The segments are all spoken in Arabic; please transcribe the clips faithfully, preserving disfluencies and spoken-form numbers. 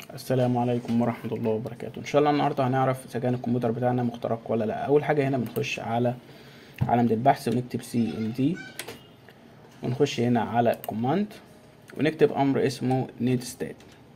السلام عليكم ورحمة الله وبركاته. ان شاء الله النهارده هنعرف اذا كان الكمبيوتر بتاعنا مخترق ولا لا. اول حاجة هنا بنخش على علامة البحث ونكتب سي ام دي، ونخش هنا على كوماند ونكتب امر اسمه نيتستات،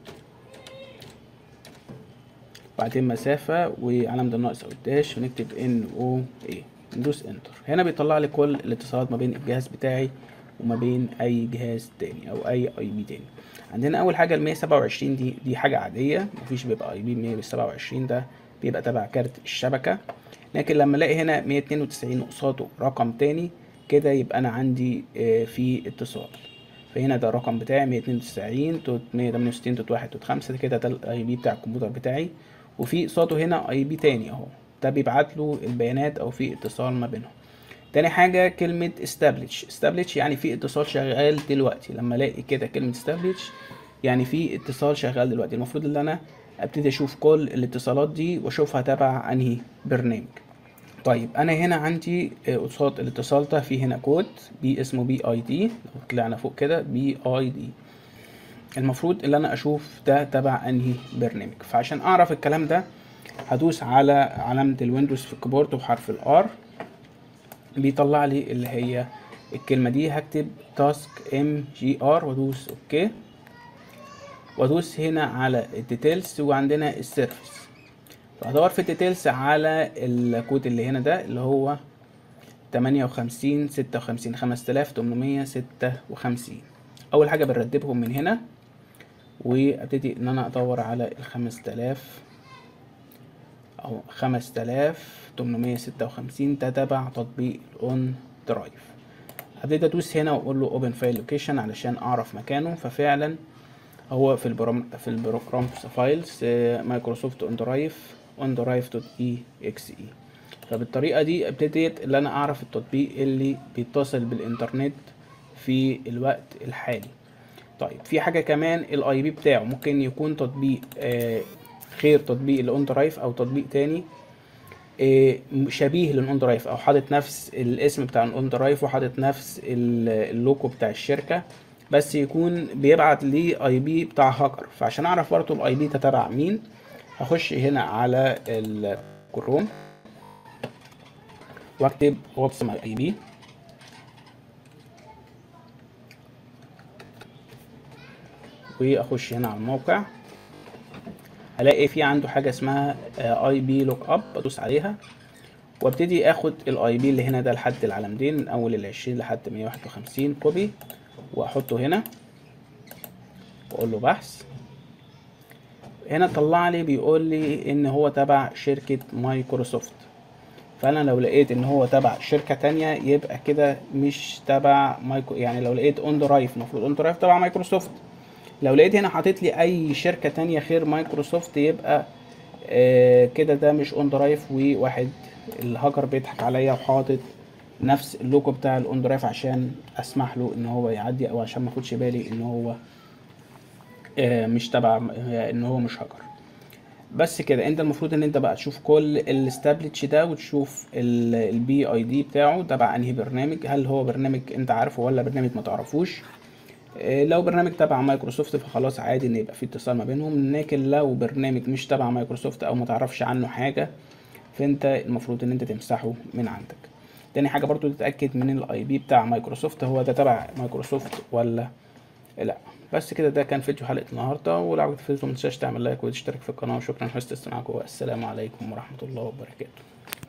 بعدين مسافة وعلامة الناقص او الداش ونكتب ان او اي، ندوس انتر. هنا بيطلع لي كل الاتصالات ما بين الجهاز بتاعي وما بين اي جهاز تاني او اي اي بي تاني. عندنا اول حاجه ال مية وسبعة وعشرين دي دي حاجه عاديه، مفيش بيبقى اي بي مية وسبعة وعشرين، ده بيبقى تبع كارت الشبكه. لكن لما الاقي هنا مية واتنين وتسعين قصاده رقم تاني كده يبقى انا عندي في اتصال. فهنا ده الرقم بتاعي مية واتنين وتسعين دوت مية وتمانية وستين دوت واحد دوت خمسة، كده ده الاي بي بتاع الكمبيوتر بتاعي. وفي قصاده هنا اي بي تاني اهو، ده بيبعت له البيانات او في اتصال ما بينهم. تاني حاجة كلمة establish. establish يعني في اتصال شغال دلوقتي. لما الاقي كده كلمة establish يعني في اتصال شغال دلوقتي، المفروض ان انا ابتدي اشوف كل الاتصالات دي واشوفها تبع انهي برنامج. طيب انا هنا عندي قصاد الاتصال ده في هنا كود بي اسمه بي اي دي، لو طلعنا فوق كده بي اي دي، المفروض ان انا اشوف ده تبع انهي برنامج. فعشان اعرف الكلام ده هدوس على علامة الويندوز في الكيبورد وحرف الار، بيطلع لي اللي هي الكلمة دي. هكتب تاسك ام جي ار وادوس اوكي، وادوس هنا على الديتيلز وعندنا السيرفيس، فهدور في الديتيلز على الكود اللي هنا ده اللي هو تمانية وخمسين ستة وخمسين خمسة آلاف تمنمية ستة وخمسين. اول حاجة بنرتبهم من هنا وابتدي ان انا ادور على الخمسة آلاف او خمسة آلاف تمنمية ستة وخمسين، ده تبع تطبيق الاون درايف. هبتدي ادوس هنا واقول له اوبن فايل لوكيشن علشان اعرف مكانه، ففعلا هو في البرام في البروجرام فايلز مايكروسوفت اون درايف اون درايف دوت اي اكس اي. فبالطريقه دي ابتديت ان انا اعرف التطبيق اللي بيتصل بالانترنت في الوقت الحالي. طيب في حاجه كمان، الاي بي بتاعه ممكن يكون تطبيق آه غير تطبيق الاون درايف او تطبيق تاني شبيه للاون درايف، او حاطط نفس الاسم بتاع الاون درايف وحاطط نفس اللوجو بتاع الشركه، بس يكون بيبعت لي اي بي بتاع هاكر. فعشان اعرف برضه الاي بي ده تبع مين، هخش هنا على الكروم واكتب واتس ماي اي بي، واخش هنا على الموقع هلاقي في عنده حاجه اسمها اي بي لوك اب، بدوس عليها وابتدي اخد الاي بي اللي هنا ده لحد العلامتين من اول العشرين لحد مية واحد وخمسين كوبي، واحطه هنا واقول له بحث. هنا طلع لي بيقول لي ان هو تبع شركة مايكروسوفت، فانا لو لقيت ان هو تبع شركة تانية يبقى كده مش تبع مايكرو. يعني لو لقيت اون درايف المفروض اون درايف تبع مايكروسوفت، لو لقيت هنا حاطط لي اي شركة تانية غير مايكروسوفت يبقى آه كده ده مش اون درايف، وواحد الهاكر بيضحك عليا وحاطط نفس اللوجو بتاع الاون درايف عشان اسمح له ان هو يعدي، او عشان ما اخدش بالي ان هو آه مش تبع آه ان هو مش هاكر. بس كده انت المفروض ان انت بقى تشوف كل الاستابلتش ده وتشوف البي اي دي بتاعه تبع انهي برنامج، هل هو برنامج انت عارفه ولا برنامج ما تعرفوش. آه لو برنامج تبع مايكروسوفت فخلاص عادي ان يبقى في اتصال ما بينهم، لكن لو برنامج مش تبع مايكروسوفت او ما تعرفش عنه حاجة فانت المفروض ان انت تمسحه من عندك. تاني حاجة برضو تتأكد من الاي بي بتاع مايكروسوفت، هو ده تبع مايكروسوفت ولا لا. بس كده ده كان فيديو حلقة النهاردة، ولو عجبك الفيديو متنساش تعمل لايك وتشترك في القناة، وشكرا لحسن استماعكم، والسلام عليكم ورحمة الله وبركاته.